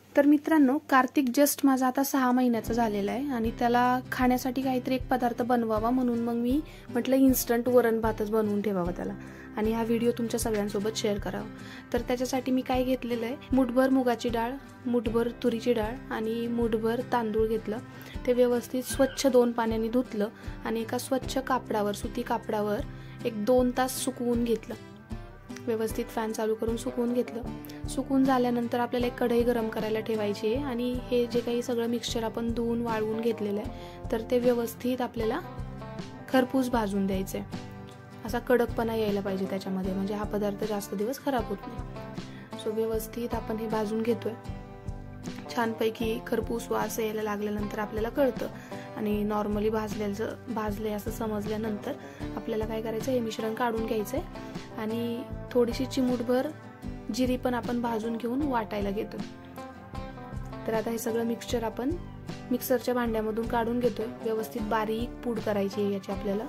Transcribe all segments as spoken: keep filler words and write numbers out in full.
तर मित्रांनो, कार्तिक जस्ट माझा आता सहा महिन्याचा झालेला आहे आणि त्याला खाण्यासाठी काहीतरी एक पदार्थ बनवावा म्हणून मग मी म्हटलं इन्स्टंट वरण भातच बनवून ठेवावा त्याला आणि हा व्हिडिओ तुमच्या सगळ्यांसोबत शेअर करावा। तर त्याच्यासाठी मी काय घेतलेलं आहे, मुठभर मुगाची डाळ, मुठभर तुरीची डाळ आणि मुठभर तांदूळ घेतलं। ते व्यवस्थित स्वच्छ दोन पाण्याने धुतलं आणि एका स्वच्छ कापडावर, सुती कापडावर एक दोन तास सुकवून घेतलं। व्यवस्थित फॅन चालू करून सुकवून घेतलं। सुकवून झाल्यानंतर आपल्याला एक कढई गरम करायला ठेवायची आहे आणि हे जे काही सगळं मिक्सचर आपण धुवून वाळवून घेतलेलं आहे तर ते व्यवस्थित आपल्याला खरपूस भाजून द्यायचे। असा कडकपणा यायला पाहिजे त्याच्यामध्ये, म्हणजे हा पदार्थ जास्त दिवस खराब होत नाही। सो व्यवस्थित आपण हे भाजून घेतोय। छानपैकी खरपूस वास यायला लागल्यानंतर आपल्याला कळतं आणि नॉर्मली भाजल्याचं भाजले असं समजल्यानंतर आपल्याला काय करायचं, हे मिश्रण काढून घ्यायचंय आणि थोडीशी चिमूटभर जिरी पण आपण भाजून घेऊन वाटायला घेतो। तर आता हे सगळं मिक्सचर आपण मिक्सरच्या भांड्यामधून काढून घेतोय। व्यवस्थित बारीक पूड करायची आहे याची आपल्याला।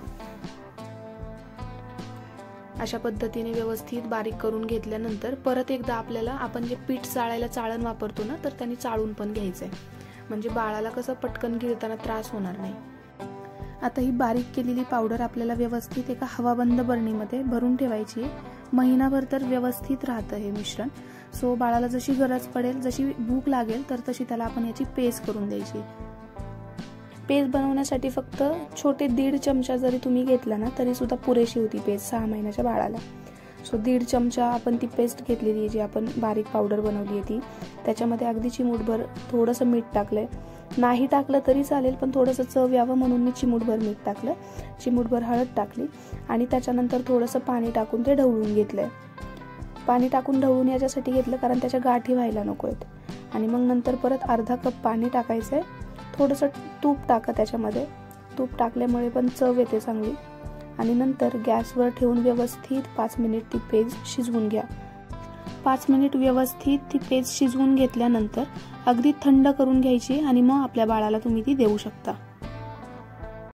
अशा पद्धतीने व्यवस्थित बारीक करून घेतल्यानंतर परत एकदा आपल्याला आपण जे पीठ चाळायला चाळण वापरतो ना, तर त्यांनी चाळून पण घ्यायचंय, म्हणजे बाळाला कसं पटकन गिळताना त्रास होणार नाही। आता ही बारीक केलेली पावडर आपल्याला व्यवस्थित एका हवाबंद बरणीमध्ये भरून ठेवायची। महिनाभर तर व्यवस्थित राहतं हे मिश्रण। सो बाळाला जशी गरज पडेल, जशी भूक लागेल तर तशी त्याला आपण याची पेस्ट करून द्यायची। पेस्ट बनवण्यासाठी फक्त छोटे दीड चमचा जरी तुम्ही घेतला ना तरी सुद्धा पुरेशी होती पेस्ट सहा महिन्याच्या बाळाला। सो दीड चमचा आपण ती पेस्ट घेतलेली आहे, जी आपण बारीक पावडर बनवली आहे ती। त्याच्यामध्ये अगदी चिमूटभर थोडंसं मीठ टाकलंय, नाही टाकलं तरी चालेल पण थोडंसं चव यावं म्हणून मी चिमूटभर मीठ टाकलं, चिमूटभर हळद टाकली आणि त्याच्यानंतर थोडंसं पाणी टाकून ते ढवळून घेतलंय। पाणी टाकून ढवळून याच्यासाठी घेतलं कारण त्याच्या गाठी व्हायला नको आहेत। आणि मग नंतर परत अर्धा कप पाणी टाकायचंय, थोडंसं तूप टाका त्याच्यामध्ये, तूप टाकल्यामुळे पण चव येते चांगली। आणि नंतर गॅसवर ठेवून व्यवस्थित पाच मिनिट ती पेस्ट शिजवून घ्या। पाच मिनिट व्यवस्थित ती पेस्ट शिजवून घेतल्यानंतर अगदी थंड करून घ्यायची आणि मग आपल्या बाळाला तुम्ही ती देऊ शकता।